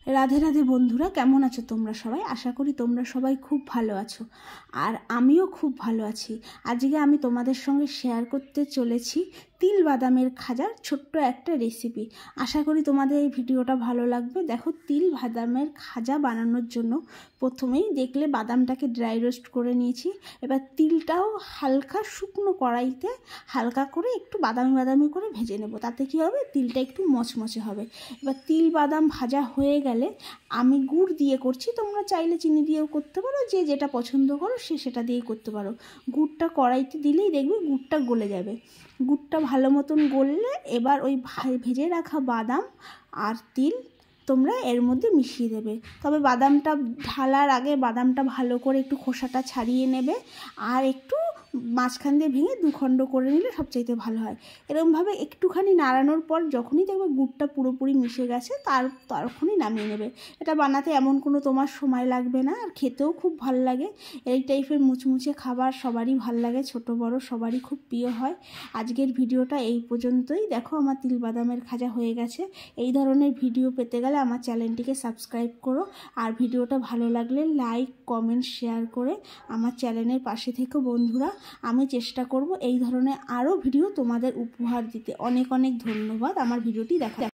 রাধে রাধে বন্ধুরা, কেমন আছো তোমরা সবাই? আশা করি তোমরা সবাই খুব ভালো আছো, আর আমিও খুব ভালো আছি। আজকে আমি তোমাদের সঙ্গে শেয়ার করতে চলেছি তিল বাদামের খাজার ছোট্ট একটা রেসিপি। আশা করি তোমাদের এই ভিডিওটা ভালো লাগবে। দেখো, তিল বাদামের খাজা বানানোর জন্য প্রথমেই দেখলে বাদামটাকে ড্রাই রোস্ট করে নিয়েছি। এবার তিলটাও হালকা শুকনো কড়াইতে হালকা করে একটু বাদামি বাদামি করে ভেজে নেব। তাতে কী হবে, তিলটা একটু মচমচে হবে। এবার তিল বাদাম ভাজা হয়ে গেলে আমি গুড় দিয়ে করছি, তোমরা চাইলে চিনি দিয়েও করতে পারো, যে যেটা পছন্দ করো সে সেটা দিয়েই করতে পারো। গুড়টা কড়াইতে দিলেই দেখবে গুড়টা গলে যাবে। গুড়টা ভালো মতন গললে এবার ওই ভেজে রাখা বাদাম আর তিল তোমরা এর মধ্যে মিশিয়ে দেবে। তবে বাদামটা ঢালার আগে বাদামটা ভালো করে একটু খোসাটা ছাড়িয়ে নেবে, আর একটু মাঝখান দিয়ে ভেঙে দুখণ্ড করে নিলে সবচাইতে ভালো হয়। এরকমভাবে একটুখানি নাড়ানোর পর যখনই দেখবে গুড়টা পুরোপুরি মিশে গেছে তখনই নামিয়ে নেবে। এটা বানাতে এমন কোনো তোমার সময় লাগবে না, আর খেতেও খুব ভালো লাগে। এই টাইপের মুচমুচে খাবার সবারই ভালো লাগে, ছোট বড় সবারই খুব প্রিয় হয়। আজকের ভিডিওটা এই পর্যন্তই। দেখো, আমার তিল বাদামের খাজা হয়ে গেছে। এই ধরনের ভিডিও পেতে গেলে আমার চ্যানেলটিকে সাবস্ক্রাইব করো, আর ভিডিওটা ভালো লাগলে লাইক কমেন্ট শেয়ার করে আমার চ্যানেলের পাশে থেকো বন্ধুরা। আমি চেষ্টা করব এই ধরনের আরও ভিডিও তোমাদের উপহার দিতে। অনেক অনেক ধন্যবাদ আমার ভিডিওটি দেখা।